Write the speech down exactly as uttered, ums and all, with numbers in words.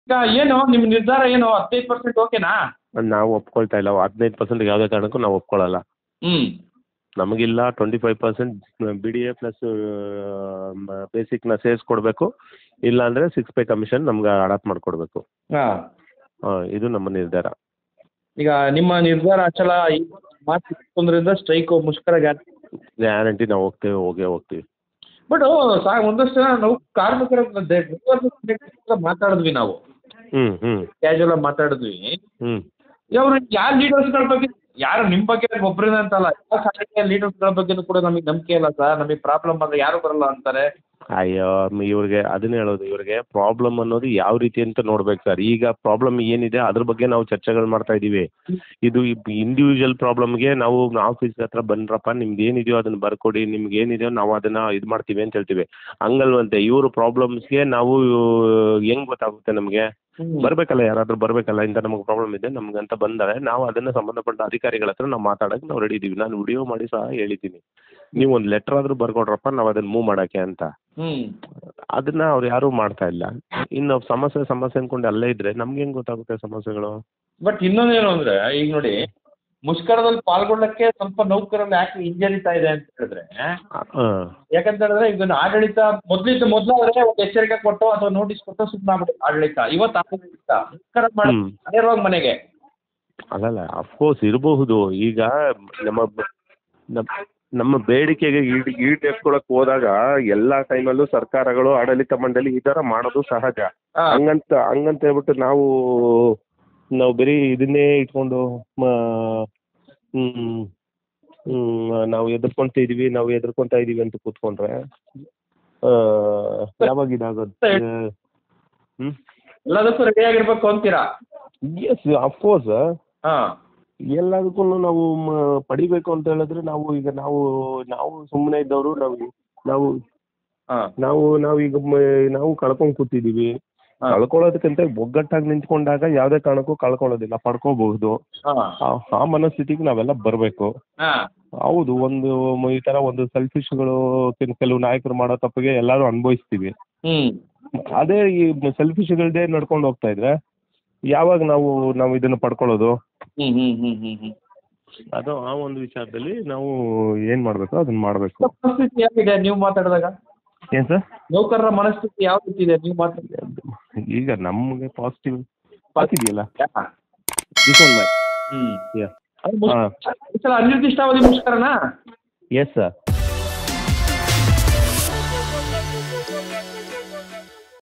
ಈಗ ಏನು ನಿಮ್ಮ ನಿರ್ಧಾರ ಏನು ಹದಿನೈದು ಪರ್ಸೆಂಟ್ ಓಕೆನಾ? ನಾವು ಒಪ್ಕೊಳ್ತಾ ಇಲ್ಲ. ಹದಿನೈದು ಪರ್ಸೆಂಟ್ ಯಾವುದೇ ಕಾರಣಕ್ಕೂ ನಾವು ಒಪ್ಕೊಳ್ಳಲ್ಲ. ಹ್ಞೂ ನಮಗಿಲ್ಲ twenty five percent B D A plus ಬೇಸಿಕ್ನ ಸೇರಿಸ್ಕೊಡ್ಬೇಕು. ಇಲ್ಲ ಅಂದರೆ ಸಿಕ್ಸ್ ಪೇ ಕಮಿಷನ್ ನಮ್ಗೆ ಅಡಾಪ್ಟ್ ಮಾಡಿಕೊಡ್ಬೇಕು. ಹಾಂ ಹಾಂ, ಇದು ನಮ್ಮ ನಿರ್ಧಾರ. ಈಗ ನಿಮ್ಮ ನಿರ್ಧಾರ ಅಚಲ ಮಾರ್ಚ್ ಇಪ್ಪತ್ತೊಂದರಿಂದ ಸ್ಟ್ರೈಕು ಮುಷ್ಕರ ಗ್ಯಾರಂಟಿ ನಾವು ಹೋಗ್ತೇವೆ, ಹೋಗೇ ಹೋಗ್ತೀವಿ. ಬಟ್ ಸಾ ಒಂದಷ್ಟು ಜನ ನಾವು ಕಾರ್ಮಿಕರ ಮಾತಾಡಿದ್ವಿ ನಾವು, ಹ್ಞೂ ಹ್ಞೂ ಕ್ಯಾಶುವಲ್ ಆಗಿ ಮಾತಾಡಿದ್ವಿ. ಹ್ಞೂ ಇವರು ಯಾವ ಲೀಡರ್ಸ್ಗಳ ಬಗ್ಗೆ, ಯಾರು ನಿಮ್ಮ ಬಗ್ಗೆ ಒಬ್ಬರಿಂದ ಅಂತಲ್ಲ, ಯಾವ ಸಾರಿಗೆ ಲೀಡರ್ಸ್ಗಳ ಬಗ್ಗೆನೂ ಕೂಡ ನಮಗೆ ನಂಬಿಕೆ ಇಲ್ಲ ಸರ್, ನಮಗೆ ಪ್ರಾಬ್ಲಮ್ ಆದರೆ ಯಾರು ಬರಲ್ಲ ಅಂತಾರೆ. ಅಯ್ಯೋ, ಇವ್ರಿಗೆ ಅದನ್ನ ಹೇಳೋದು, ಇವ್ರಿಗೆ ಪ್ರಾಬ್ಲಮ್ ಅನ್ನೋದು ಯಾವ ರೀತಿ ಅಂತ ನೋಡ್ಬೇಕು ಸರ್. ಈಗ ಪ್ರಾಬ್ಲಮ್ ಏನಿದೆ ಅದ್ರ ಬಗ್ಗೆ ನಾವು ಚರ್ಚೆಗಳು ಮಾಡ್ತಾ ಇದ್ದೀವಿ. ಇದು ಇಂಡಿವಿಜುವಲ್ ಪ್ರಾಬ್ಲಮ್ಗೆ ನಾವು ಆಫೀಸ್ ಹತ್ರ ಬಂದ್ರಪ್ಪ, ನಿಮ್ದು ಏನಿದೆಯೋ ಅದನ್ನು ಬರ್ಕೊಡಿ, ನಿಮ್ಗೆ ಏನಿದೆಯೋ ನಾವು ಅದನ್ನು ಇದು ಮಾಡ್ತೀವಿ ಅಂತ ಹೇಳ್ತೀವಿ. ಹಂಗಲ್ವಂತೆ, ಇವರು ಪ್ರಾಬ್ಲಮ್ಸ್ಗೆ ನಾವು ಹೆಂಗ್ ಗೊತ್ತಾಗುತ್ತೆ ನಮಗೆ? ಬರಬೇಕಲ್ಲ, ಯಾರಾದರೂ ಬರಬೇಕಲ್ಲ, ಇಂಥ ನಮಗೆ ಪ್ರಾಬ್ಲಮ್ ಇದೆ ನಮಗಂತ ಬಂದರೆ ನಾವು ಅದನ್ನು ಸಂಬಂಧಪಟ್ಟ ಅಧಿಕಾರಿಗಳ ಹತ್ರ ನಾವು ಮಾತಾಡೋಕ್ಕೆ ನಾವು ರೆಡಿ ಇದ್ದೀವಿ. ನಾನು ವಿಡಿಯೋ ಮಾಡಿ ಸಹ ಹೇಳಿದ್ದೀನಿ, ನೀವು ಒಂದು ಲೆಟ್ರ್ ಆದರೂ ಬರ್ಕೊಡ್ರಪ್ಪ, ನಾವು ಅದನ್ನು ಮೂವ್ ಮಾಡೋಕ್ಕೆ ಅಂತ. ಅದನ್ನು ಅವ್ರು ಯಾರೂ ಮಾಡ್ತಾ ಇಲ್ಲ. ಇನ್ನು ಸಮಸ್ಯೆ ಸಮಸ್ಯೆ ಅಂದ್ಕೊಂಡು ಅಲ್ಲೇ ಇದ್ದರೆ ನಮ್ಗೆ ಹೆಂಗೆ ಗೊತ್ತಾಗುತ್ತೆ ಸಮಸ್ಯೆಗಳು? ಬಟ್ ಇನ್ನೊಂದೇನು ಅಂದರೆ, ಈಗ ನೋಡಿ ಮುಷ್ಕರದಲ್ಲಿ ಪಾಲ್ಗೊಳ್ಳಕ್ಕೆ ಸ್ವಲ್ಪ ನೌಕರರಲ್ಲಿ ಯಾಕೆ ಹಿಂಜರಿತಾ ಇದೆ ಅಂತ ಹೇಳಿದ್ರೆ, ಯಾಕಂತ ಹೇಳಿದ್ರೆ ಈಗ ಆಡಳಿತ ಮೊದಲಿದ್ದ ಮೊದಲಾದ್ರೆ ಒಂದು ಎಚ್ಚರಿಕೆ ಕೊಟ್ಟು ಅಥವಾ ನೋಟಿಸ್ ಕೊಟ್ಟು ಸುಮ್ಮನೆ ಆಗ್ಬಿಟ್ಟು ಆಡಳಿತ. ಇವತ್ತು ಆಡಳಿತ ಮುಷ್ಕರ ಮಾಡಿ ನೇರವಾಗಿ ಮನೆಗೆ. ಅಲ್ಲಲ್ಲ, ಅಫ್ಕೋರ್ಸ್ ಇರಬಹುದು. ಈಗ ನಮ್ಮ ನಮ್ಮ ನಮ್ಮ ಬೇಡಿಕೆಗೆ ಈಡ್ ಈಡೇರಿಸ್ಕೊಳಕ್ಕೆ ಹೋದಾಗ ಎಲ್ಲ ಟೈಮಲ್ಲೂ ಸರ್ಕಾರಗಳು, ಆಡಳಿತ ಮಂಡಳಿ ಈ ಥರ ಮಾಡೋದು ಸಹಜ. ಹಂಗಂತ ಹಂಗಂತ ಹೇಳ್ಬಿಟ್ಟು ನಾವು ನಾವು ಬರೀ ಇದನ್ನೇ ಇಟ್ಕೊಂಡು ನಾವು ಎದುರ್ಕೊಳ್ತಾ ಇದೀವಿ ನಾವು ಎದುರ್ಕೊಳ್ತಾ ಇದೀವಿ ಅಂತ ಕೂತ್ಕೊಂಡ್ರೆ ಯಾವಾಗ ಇದಾಗುತ್ತೆ? ಹ್ಞೂ ಎಲ್ಲದಕ್ಕೂ ರೆಡಿ ಆಗಿರ್ಬೇಕು ಅಂತೀರಾ? Yes, of course. ಹಾಂ, ಎಲ್ಲದಕ್ಕೂ ನಾವು ಪಡಿಬೇಕು ಅಂತ ಹೇಳಿದ್ರೆ ನಾವು ಈಗ ನಾವು ನಾವು ಸುಮ್ಮನೆ ಇದ್ದವರು, ನಾವು ನಾವು ನಾವು ನಾವೀಗ ನಾವು ಕಳ್ಕೊಂಡು ಕೂತಿದ್ದೀವಿ. ಕಳ್ಕೊಳ್ಳೋದಕ್ಕಿಂತ ಒಗ್ಗಟ್ಟಾಗಿ ನಿಂತ್ಕೊಂಡಾಗ ಯಾವುದೇ ಕಾರಣಕ್ಕೂ ಕಳ್ಕೊಳ್ಳೋದಿಲ್ಲ, ಪಡ್ಕೋಬಹುದು. ಆ ಮನಸ್ಥಿತಿಗೆ ನಾವೆಲ್ಲ ಬರಬೇಕು. ಹೌದು, ಒಂದು ಈ ಥರ ಒಂದು ಸೆಲ್ಫಿಶ್ಗಳು ಕೆಲವು ನಾಯಕರು ಮಾಡೋ ತಪ್ಪಿಗೆ ಎಲ್ಲರೂ ಅನುಭವಿಸ್ತೀವಿ. ಅದೇ ಈ ಸೆಲ್ಫಿಶ್ಗಳದ್ದೇ ನಡ್ಕೊಂಡು ಹೋಗ್ತಾ ಇದ್ರೆ ಯಾವಾಗ ನಾವು ನಾವು ಇದನ್ನು ಪಡ್ಕೊಳ್ಳೋದು? ಅದು ಆ ಒಂದು ವಿಚಾರದಲ್ಲಿ ನಾವು ಏನು ಮಾಡಬೇಕು ಅದನ್ನ ಮಾಡಬೇಕು. ಮನಸ್ಥಿತಿ ಹೇಗಿದೆ ನೀವು ಮಾತಾಡಿದಾಗ? ಏನು ಸರ್? ನೌಕರರ ಮನಸ್ಥಿತಿ ಯಾವ ರೀತಿ ಇದೆ ನೀವು ಮಾತಾಡಿದ? ಈಗ ನಮಗೆ ಪಾಸಿಟಿವ್ ಇದೆಯಲ್ಲ, ಅನಿರ್ದಿಷ್ಟಾವಧಿ ಮುಷ್ಕರನಾ? Yes sir.